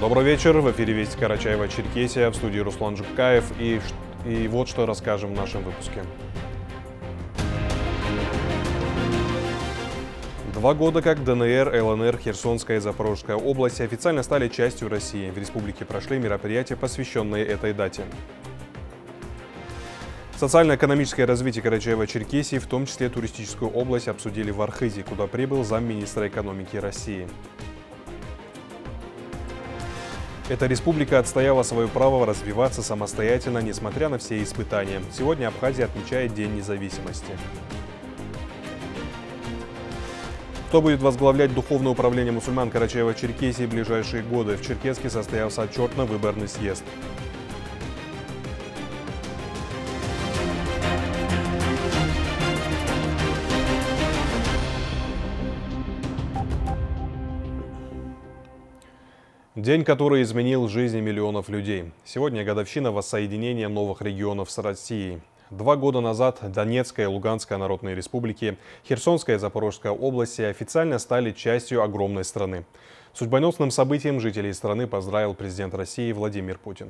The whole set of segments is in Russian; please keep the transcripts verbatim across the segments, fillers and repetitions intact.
Добрый вечер. В эфире Вести Карачаево-Черкесия. В студии Руслан Жукаев. И, и вот что расскажем в нашем выпуске. Два года как ДНР, ЛНР, Херсонская и Запорожская области официально стали частью России. В республике прошли мероприятия, посвященные этой дате. Социально-экономическое развитие Карачаево-Черкесии, в том числе туристическую область, обсудили в Архызе, куда прибыл замминистра экономики России. Эта республика отстояла свое право развиваться самостоятельно, несмотря на все испытания. Сегодня Абхазия отмечает День независимости. Кто будет возглавлять Духовное управление мусульман Карачаево-Черкесии в ближайшие годы? В Черкесске состоялся отчетно-выборный съезд. День, который изменил жизни миллионов людей. Сегодня годовщина воссоединения новых регионов с Россией. Два года назад Донецкая и Луганская народные республики, Херсонская и Запорожская области официально стали частью огромной страны. Судьбоносным событием жителей страны поздравил президент России Владимир Путин.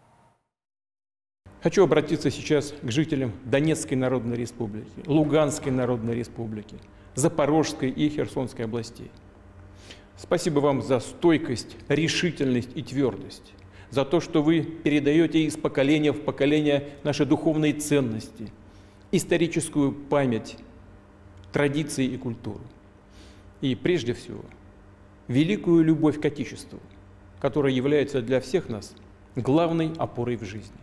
Хочу обратиться сейчас к жителям Донецкой народной республики, Луганской народной республики, Запорожской и Херсонской областей. Спасибо вам за стойкость, решительность и твердость, за то, что вы передаете из поколения в поколение наши духовные ценности, историческую память, традиции и культуру. И прежде всего, великую любовь к Отечеству, которая является для всех нас главной опорой в жизни.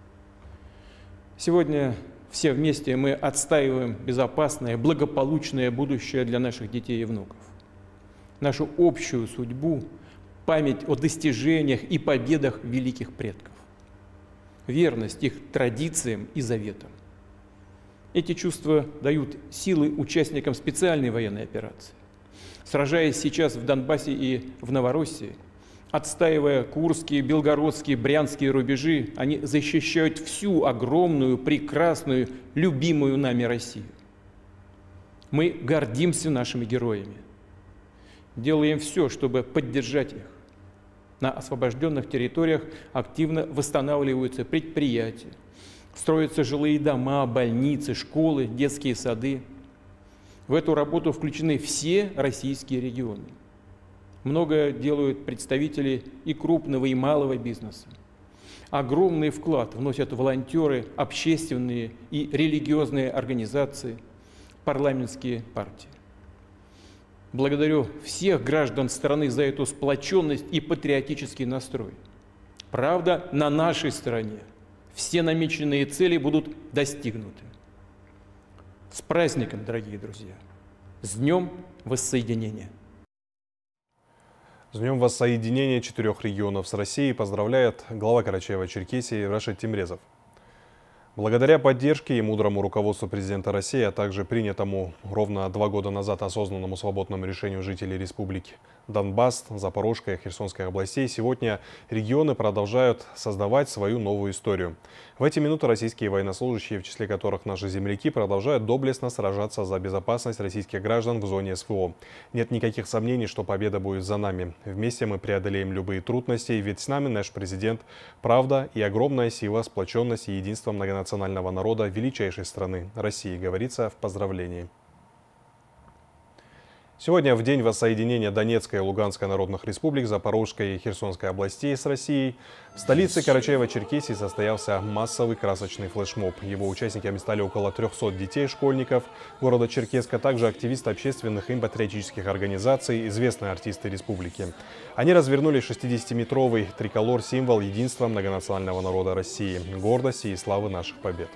Сегодня все вместе мы отстаиваем безопасное, благополучное будущее для наших детей и внуков. Нашу общую судьбу, память о достижениях и победах великих предков, верность их традициям и заветам. Эти чувства дают силы участникам специальной военной операции. Сражаясь сейчас в Донбассе и в Новороссии, отстаивая Курские, Белгородские, Брянские рубежи, они защищают всю огромную, прекрасную, любимую нами Россию. Мы гордимся нашими героями. Делаем все, чтобы поддержать их. На освобожденных территориях активно восстанавливаются предприятия, строятся жилые дома, больницы, школы, детские сады. В эту работу включены все российские регионы. Многое делают представители и крупного, и малого бизнеса. Огромный вклад вносят волонтеры, общественные и религиозные организации, парламентские партии. Благодарю всех граждан страны за эту сплоченность и патриотический настрой. Правда, на нашей стороне все намеченные цели будут достигнуты. С праздником, дорогие друзья! С Днем Воссоединения! С Днем Воссоединения четырех регионов с Россией поздравляет глава Карачаево-Черкесии Рашид Тимрезов. Благодаря поддержке и мудрому руководству президента России, а также принятому ровно два года назад осознанному свободному решению жителей республики Донбасс, Запорожская и Херсонская областей, сегодня регионы продолжают создавать свою новую историю. В эти минуты российские военнослужащие, в числе которых наши земляки, продолжают доблестно сражаться за безопасность российских граждан в зоне СВО. Нет никаких сомнений, что победа будет за нами. Вместе мы преодолеем любые трудности, ведь с нами наш президент, правда и огромная сила, сплоченность и единство многонационального народа величайшей страны России, говорится в поздравлении. Сегодня, в день воссоединения Донецкой и Луганской народных республик, Запорожской и Херсонской областей с Россией, в столице Карачаево-Черкесии состоялся массовый красочный флешмоб. Его участниками стали около трёхсот детей-школьников города Черкесска, а также активисты общественных и патриотических организаций, известные артисты республики. Они развернули шестидесятиметровый триколор-символ единства многонационального народа России, гордости и славы наших побед.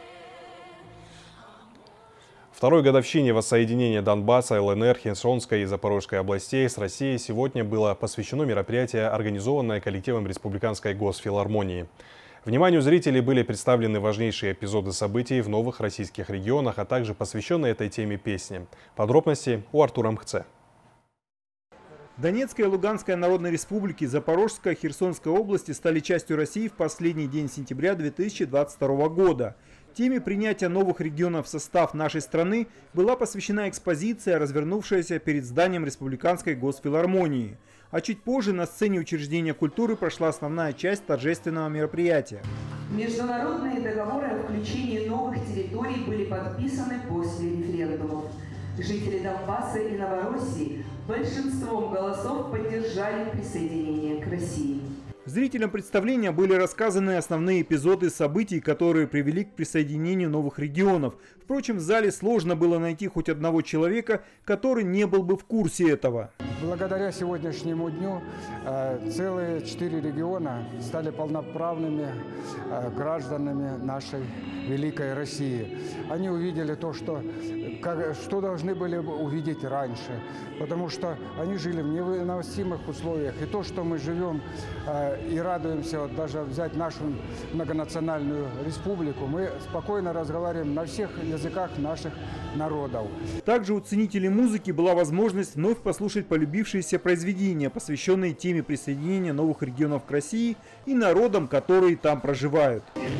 Второй годовщине воссоединения Донбасса, ЛНР, Херсонской и Запорожской областей с Россией сегодня было посвящено мероприятие, организованное коллективом Республиканской госфилармонии. Вниманию зрителей были представлены важнейшие эпизоды событий в новых российских регионах, а также посвященные этой теме песни. Подробности у Артура Мхце. Донецкая и Луганская народные республики, Запорожская и Херсонская области стали частью России в последний день сентября две тысячи двадцать второго года. Теме принятия новых регионов в состав нашей страны была посвящена экспозиция, развернувшаяся перед зданием Республиканской госфилармонии. А чуть позже на сцене учреждения культуры прошла основная часть торжественного мероприятия. Международные договоры о включении новых территорий были подписаны после референдумов. Жители Донбасса и Новороссии большинством голосов поддержали присоединение к России. Зрителям представления были рассказаны основные эпизоды событий, которые привели к присоединению новых регионов. Впрочем, в зале сложно было найти хоть одного человека, который не был бы в курсе этого. Благодаря сегодняшнему дню э, целые четыре региона стали полноправными э, гражданами нашей великой России. Они увидели то, что, как, что должны были увидеть раньше, потому что они жили в невыносимых условиях. И то, что мы живем э, и радуемся, вот даже взять нашу многонациональную республику, мы спокойно разговариваем на всех языках наших народов. Также у ценителей музыки была возможность вновь послушать полюбившиеся произведения, посвященные теме присоединения новых регионов к России и народам, которые там проживают.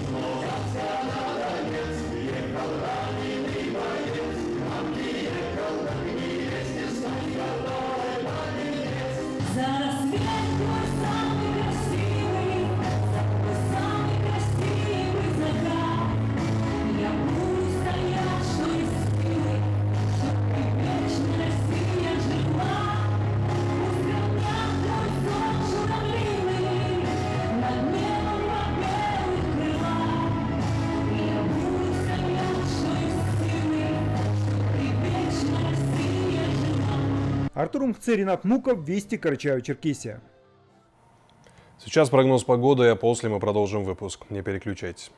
Артур Умхце, Ринат Муков, Вести, Карачаево-Черкесия. Сейчас прогноз погоды, а после мы продолжим выпуск. Не переключайтесь.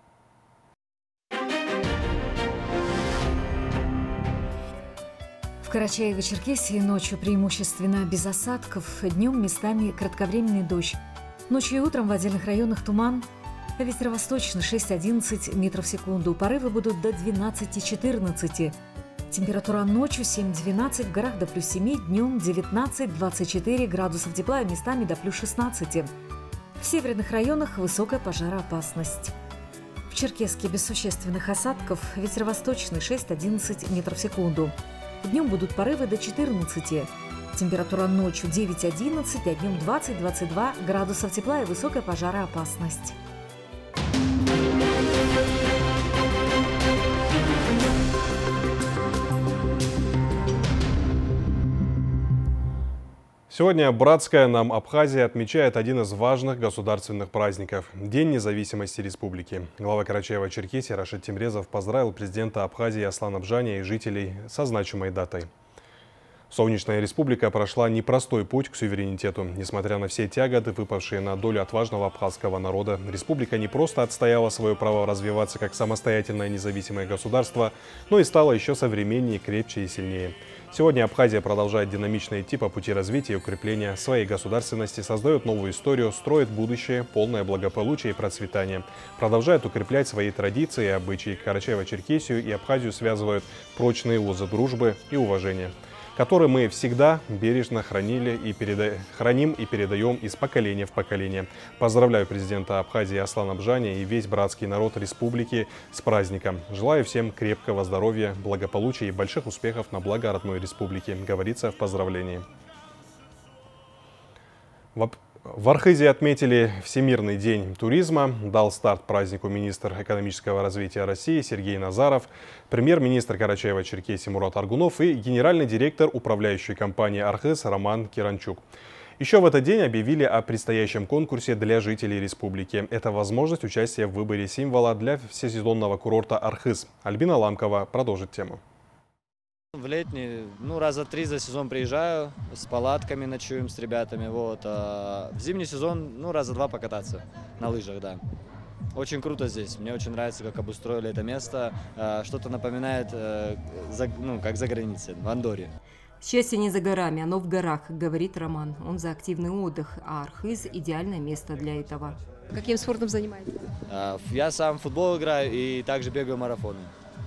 В Карачаево-Черкесии ночью преимущественно без осадков, днем местами кратковременный дождь. Ночью и утром в отдельных районах туман. Ветер восточный шесть-одиннадцать метров в секунду. Порывы будут до двенадцати-четырнадцати. Температура ночью семь-двенадцать, в горах до плюс семи, днем девятнадцать-двадцать четыре градусов тепла, местами до плюс шестнадцати. В северных районах высокая пожароопасность. В Черкесске без существенных осадков, ветер восточный шесть-одиннадцать метров в секунду. Днем будут порывы до четырнадцати. Температура ночью девять-одиннадцать, а днем двадцать-двадцать два градусов тепла и высокая пожароопасность. Сегодня братская нам Абхазия отмечает один из важных государственных праздников – День независимости республики. Глава Карачаево-Черкесии Рашид Тимрезов поздравил президента Абхазии Аслана Бжаня и жителей со значимой датой. Солнечная республика прошла непростой путь к суверенитету. Несмотря на все тяготы, выпавшие на долю отважного абхазского народа, республика не просто отстояла свое право развиваться как самостоятельное независимое государство, но и стала еще современнее, крепче и сильнее. Сегодня Абхазия продолжает динамично идти по пути развития и укрепления своей государственности, создает новую историю, строит будущее, полное благополучие и процветание, продолжает укреплять свои традиции и обычаи. Карачаево-Черкесию и Абхазию связывают прочные узы дружбы и уважения, которые мы всегда бережно хранили и переда... храним и передаем из поколения в поколение. Поздравляю президента Абхазии Аслана Бжаня и весь братский народ республики с праздником. Желаю всем крепкого здоровья, благополучия и больших успехов на благо родной республики, говорится в поздравлении. В Архизе отметили Всемирный день туризма. Дал старт празднику министр экономического развития России Сергей Назаров, премьер-министр Карачаево-Черкесии Мурат Аргунов и генеральный директор управляющей компании «Архиз» Роман Киранчук. Еще в этот день объявили о предстоящем конкурсе для жителей республики. Это возможность участия в выборе символа для всесезонного курорта «Архиз». Альбина Ламкова продолжит тему. В летний, ну, раза три за сезон приезжаю, с палатками ночуем с ребятами, вот. А в зимний сезон, ну, раза два покататься на лыжах, да. Очень круто здесь, мне очень нравится, как обустроили это место, что-то напоминает, ну, как за границей, в Андорре. Счастье не за горами, оно в горах, как говорит Роман. Он за активный отдых, а Архиз – идеальное место для этого. Каким спортом занимаетесь? Я сам в футбол играю и также бегаю марафоны.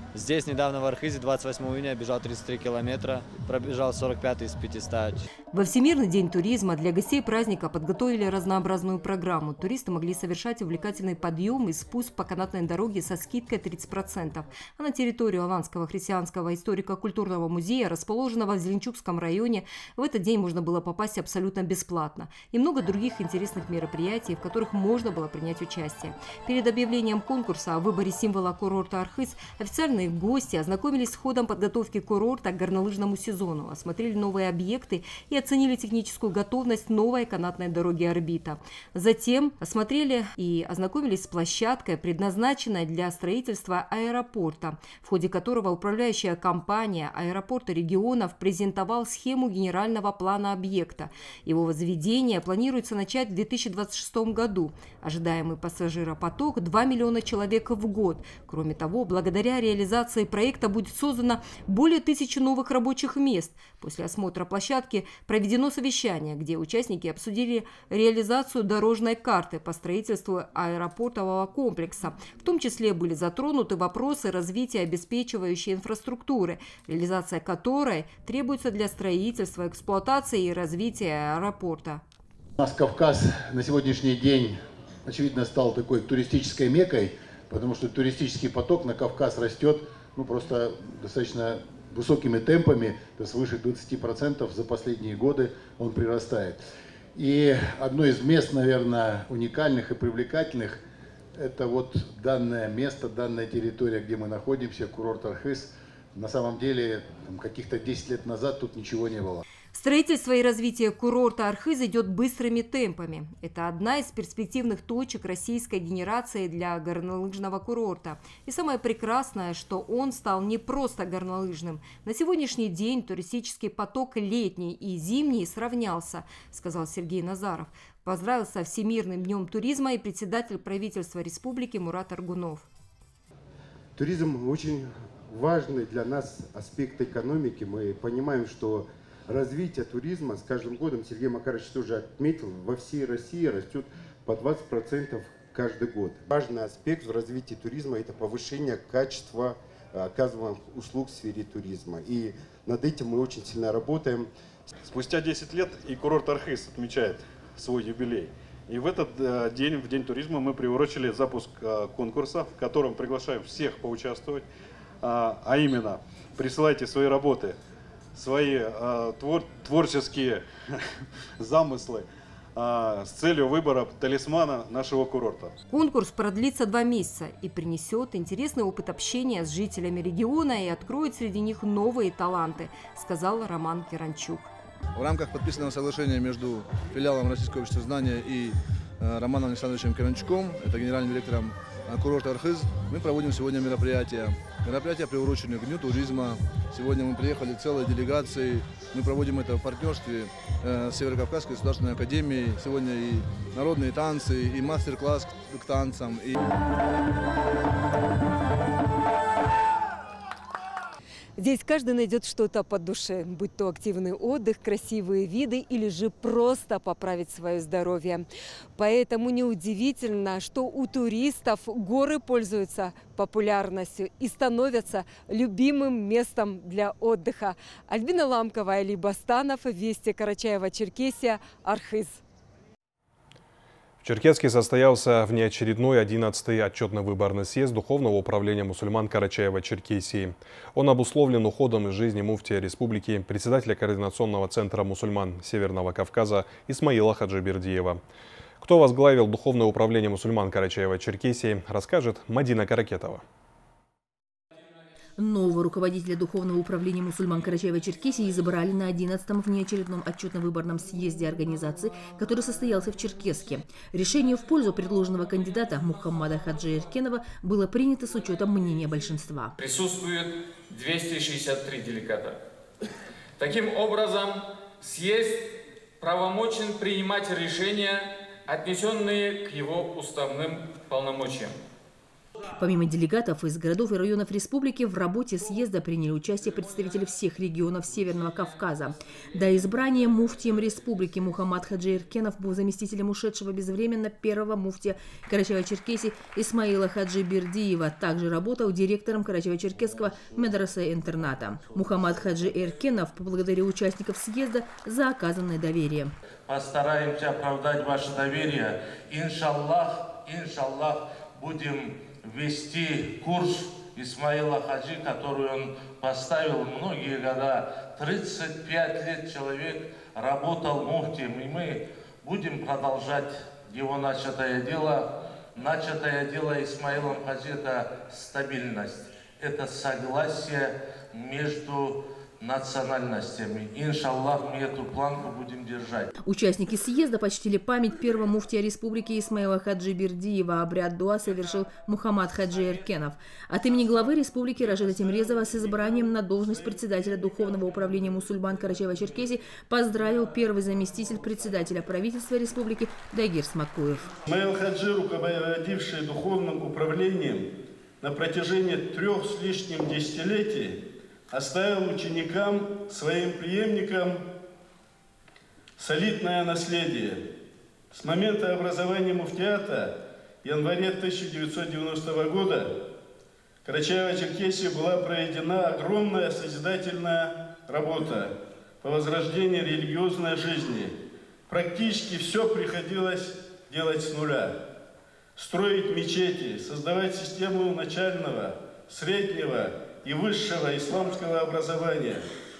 Здесь недавно в Архизе двадцать восьмого июня бежал тридцать три километра, пробежал сорок пять из пятисот. Во Всемирный день туризма для гостей праздника подготовили разнообразную программу. Туристы могли совершать увлекательный подъем и спуск по канатной дороге со скидкой тридцать процентов. А на территорию Аланского христианского историко-культурного музея, расположенного в Зеленчукском районе, в этот день можно было попасть абсолютно бесплатно. И много других интересных мероприятий, в которых можно было принять участие. Перед объявлением конкурса о выборе символа курорта Архыз официальные гости ознакомились с ходом подготовки курорта к горнолыжному сезону, осмотрели новые объекты и оценили техническую готовность новой канатной дороги «Орбита». Затем осмотрели и ознакомились с площадкой, предназначенной для строительства аэропорта, в ходе которого управляющая компания аэропорта регионов презентовала схему генерального плана объекта. Его возведение планируется начать в две тысячи двадцать шестом году. Ожидаемый пассажиропоток – два миллиона человек в год. Кроме того, благодаря реализации проекта будет создано более тысячи новых рабочих мест. После осмотра площадки проведено совещание, где участники обсудили реализацию дорожной карты по строительству аэропортового комплекса. В том числе были затронуты вопросы развития обеспечивающей инфраструктуры, реализация которой требуется для строительства, эксплуатации и развития аэропорта. У нас Кавказ на сегодняшний день, очевидно, стал такой туристической меккой, потому что туристический поток на Кавказ растет ну, просто достаточно высокими темпами, то есть свыше двадцати процентов за последние годы он прирастает. И одно из мест, наверное, уникальных и привлекательных, это вот данное место, данная территория, где мы находимся, курорт Архыз. На самом деле, каких-то десять лет назад тут ничего не было. Строительство и развитие курорта Архыз идет быстрыми темпами. Это одна из перспективных точек российской генерации для горнолыжного курорта. И самое прекрасное, что он стал не просто горнолыжным. На сегодняшний день туристический поток летний и зимний сравнялся, сказал Сергей Назаров. Поздравил со Всемирным днем туризма и председатель правительства республики Мурат Аргунов. Туризм очень важный для нас аспект экономики. Мы понимаем, что развитие туризма с каждым годом, Сергей Макарович тоже отметил, во всей России растет по двадцать процентов каждый год. Важный аспект в развитии туризма – это повышение качества оказываемых услуг в сфере туризма. И над этим мы очень сильно работаем. Спустя десять лет и курорт Архыз отмечает свой юбилей. И в этот день, в День туризма, мы приурочили запуск конкурса, в котором приглашаем всех поучаствовать. А именно, присылайте свои работы, свои э, твор творческие замыслы э, с целью выбора талисмана нашего курорта. Конкурс продлится два месяца и принесет интересный опыт общения с жителями региона и откроет среди них новые таланты, сказал Роман Керанчук. В рамках подписанного соглашения между филиалом Российского общества знания и э, Романом Александровичем Керанчуком, это генеральным директором э, курорта Архыз, мы проводим сегодня мероприятия. Мероприятия приурочены к Дню туризма. Сегодня мы приехали целой делегацией. Мы проводим это в партнерстве э, с Северо-Кавказской государственной академией. Сегодня и народные танцы, и мастер-класс к, к танцам. И... Здесь каждый найдет что-то по душе, будь то активный отдых, красивые виды или же просто поправить свое здоровье. Поэтому неудивительно, что у туристов горы пользуются популярностью и становятся любимым местом для отдыха. Альбина Ламкова, Али Бастанов, Вести, Карачаево-Черкесия, Архыз. В Черкесске состоялся внеочередной одиннадцатый отчетно-выборный съезд Духовного управления мусульман Карачаево-Черкесии. Он обусловлен уходом из жизни муфтия республики, председателя Координационного центра мусульман Северного Кавказа Исмаила Хаджибердиева. Кто возглавил Духовное управление мусульман Карачаево-Черкесии, расскажет Мадина Каракетова. Нового руководителя Духовного управления мусульман Карачаево-Черкесии избрали на одиннадцатом внеочередном отчетно-выборном съезде организации, который состоялся в Черкесске. Решение в пользу предложенного кандидата Мухаммада Хаджи Эркенова было принято с учетом мнения большинства. Присутствует двести шестьдесят три делегата. Таким образом, съезд правомочен принимать решения, отнесенные к его уставным полномочиям. Помимо делегатов из городов и районов республики, в работе съезда приняли участие представители всех регионов Северного Кавказа. До избрания муфтием республики Мухаммад Хаджи Эркенов был заместителем ушедшего безвременно первого муфтия Карачаева-Черкесии Исмаила Хаджи Бердиева. Также работал директором Карачаево-Черкесского медресе-интерната. Мухаммад Хаджи Эркенов поблагодарил участников съезда за оказанное доверие. Постараемся оправдать ваше доверие. Иншаллах, иншаллах, будем вести курс Исмаила Хаджи, который он поставил многие года. тридцать пять лет человек работал муфтием, и мы будем продолжать его начатое дело. Начатое дело Исмаилом Хаджи – это стабильность, это согласие между национальностями. Иншаллах, мы эту планку будем держать. Участники съезда почтили память первого муфтия республики Исмаила Хаджи Бердиева. Обряд дуа совершил Мухаммад Хаджи Эркенов. От имени главы республики Рашида Тимрезова с избранием на должность председателя Духовного управления мусульман Карачаева-Черкесии поздравил первый заместитель председателя правительства республики Дагир Смакуев. Исмаил Хаджи, руководивший духовным управлением на протяжении трех с лишним десятилетий, оставил ученикам, своим преемникам солидное наследие. С момента образования муфтиата в январе тысяча девятьсот девяностого года в Карачаево-Черкесии была проведена огромная созидательная работа по возрождению религиозной жизни. Практически все приходилось делать с нуля. Строить мечети, создавать систему начального, среднего и высшего исламского образования,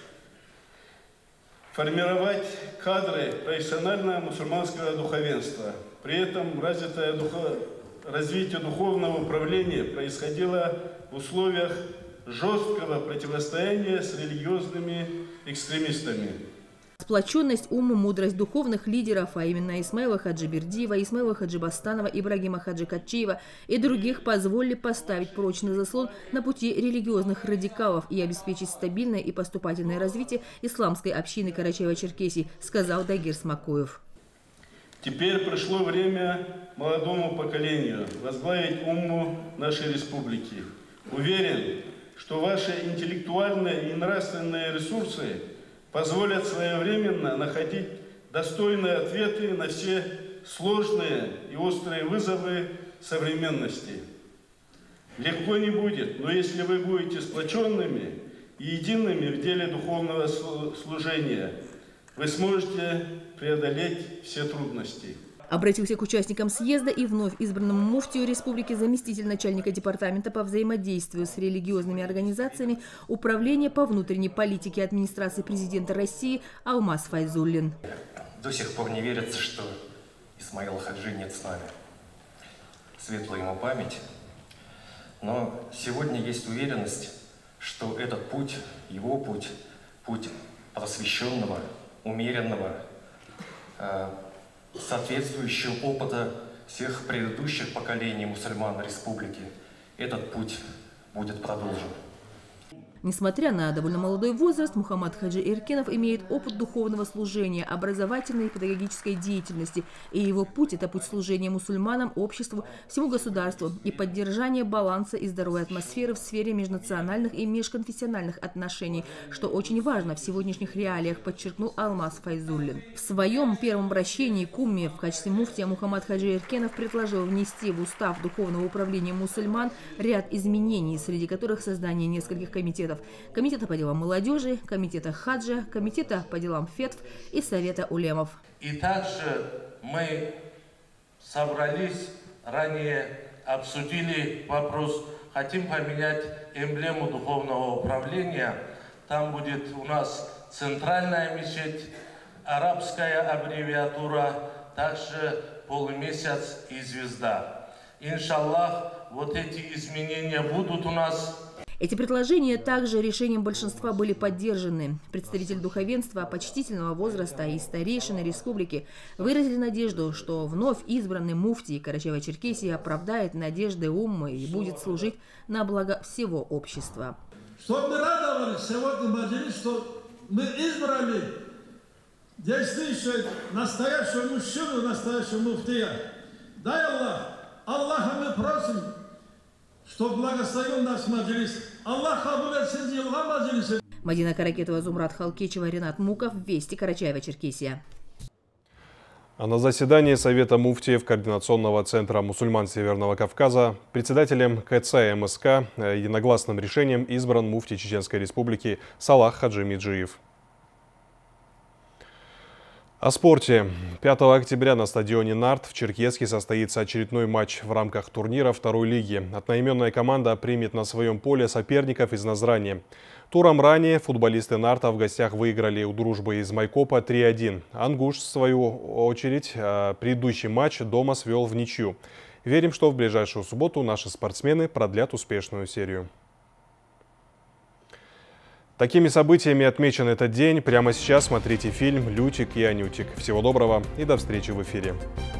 формировать кадры профессионального мусульманского духовенства. При этом развитое духо... развитие духовного управления происходило в условиях жесткого противостояния с религиозными экстремистами. Сплоченность, ум, мудрость духовных лидеров, а именно Исмаила Хаджи Бердиева, Исмаила Хаджи Бастанова, Ибрагима Хаджи Катчиева и других позволили поставить прочный заслон на пути религиозных радикалов и обеспечить стабильное и поступательное развитие исламской общины Карачаева-Черкесии, сказал Дагир Смакуев. Теперь пришло время молодому поколению возглавить умму нашей республики. Уверен, что ваши интеллектуальные и нравственные ресурсы позволят своевременно находить достойные ответы на все сложные и острые вызовы современности. Легко не будет, но если вы будете сплоченными и едиными в деле духовного служения, вы сможете преодолеть все трудности. Обратился к участникам съезда и вновь избранному муфтию республики заместитель начальника департамента по взаимодействию с религиозными организациями Управления по внутренней политике администрации президента России Алмаз Файзуллин. До сих пор не верится, что Исмаила Хаджи нет с нами. Светлая ему память. Но сегодня есть уверенность, что этот путь, его путь, путь просвещенного, умеренного, соответствующего опыта всех предыдущих поколений мусульман республики, этот путь будет продолжен. Несмотря на довольно молодой возраст, Мухаммад Хаджи Эркенов имеет опыт духовного служения, образовательной и педагогической деятельности. И его путь – это путь служения мусульманам, обществу, всему государству и поддержания баланса и здоровой атмосферы в сфере межнациональных и межконфессиональных отношений, что очень важно в сегодняшних реалиях, подчеркнул Алмаз Файзуллин. В своем первом обращении к умме в качестве муфтия Мухаммад Хаджи Эркенов предложил внести в устав Духовного управления мусульман ряд изменений, среди которых создание нескольких комитетов. Комитета по делам молодежи, комитета хаджа, комитета по делам фетв и совета улемов. И также мы собрались, ранее обсудили вопрос, хотим поменять эмблему духовного управления. Там будет у нас центральная мечеть, арабская аббревиатура, также полумесяц и звезда. Иншаллах, вот эти изменения будут у нас. Эти предложения также решением большинства были поддержаны. Представитель духовенства почтительного возраста и старейшины республики выразили надежду, что вновь избранный муфтий Карачаево-Черкесии оправдает надежды уммы и будет служить на благо всего общества. Чтобы мы радовались сегодня, Маджелис, что мы избрали действующего, настоящего мужчину, настоящего муфтия. Дай Аллах, Аллаха мы просим, что благословил наш маджлис. Аллах кабул этсин йылган маджлиси. Мадина Каракетова, Зумрат Халкичева, Ренат Муков. Вести, Карачаево-Черкесия. А на заседании Совета муфтиев Координационного центра мусульман Северного Кавказа председателем КЦ МСК единогласным решением избран муфтий Чеченской Республики Салах Хаджи Миджиев. О спорте. пятого октября на стадионе «Нарт» в Черкесске состоится очередной матч в рамках турнира второй лиги. Одноименная команда примет на своем поле соперников из Назрани. Туром ранее футболисты «Нарта» в гостях выиграли у «Дружбы» из Майкопа три один. «Ангуш», в свою очередь, предыдущий матч дома свел в ничью. Верим, что в ближайшую субботу наши спортсмены продлят успешную серию. Такими событиями отмечен этот день. Прямо сейчас смотрите фильм «Лютик и Анютик». Всего доброго и до встречи в эфире.